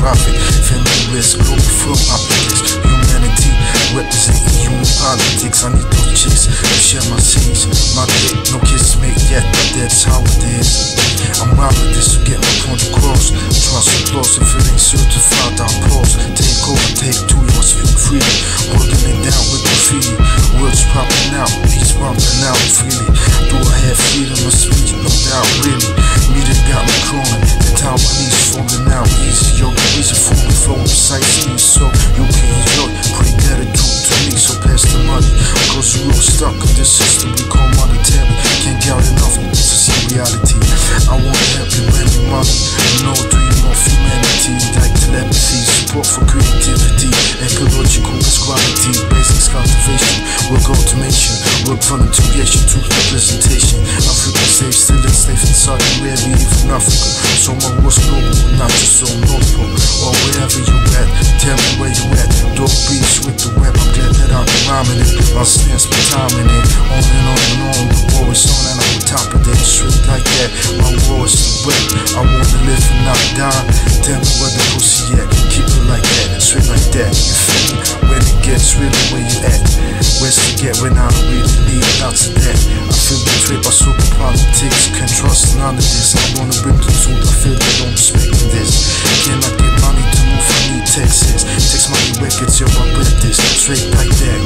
profit. Family risk, global firm optics. Humanity representing human politics. I need those chicks to share my seeds. My dick, no kids made yet, but that's how it is. I'm robbing this to get my point across. Trust applause if it ain't certified, I pause. Take over, take two, you must speak freely. Holding it down with graffiti. Words popping out, beats bumping out freely. Do I have freedom of speech? No doubt, really. Media got me crawling, the time my knees falling out easy. Yo, the reason for me flowing precisely so you can enjoy. Bring gratitude to me, so pass the money. Cause we're all stuck in this system we call monetary. Can't get enough to see reality. I wanna help you lend me money. No dream of humanity, like telepathy, support for creativity, ecological equality, basics cultivation, work automation, work volunteeration, truth representation. Africa safe, still enslaved in Saudi Arabia, even Africa. So my war's global, not just on North Pole or wherever you at. Tell me where you at. Dog beats with the web. I'm glad that I'm rhyming it. My stance be timing it. On and on and on. The war is on and I'm on top of it. Straight like that. My war is the web. I wanna live and not die. Tell me where the pussy at. Keep it like that. Straight like that. You feel me? When it gets really where you at. Where's to get when I don't really need lots of that. I feel betrayed by super politics. Can't trust none of this. I wanna bring the truth. I feel they don't respect this. Can I get money to move? I need Texas. Text money records, yo, I read this. Straight like that.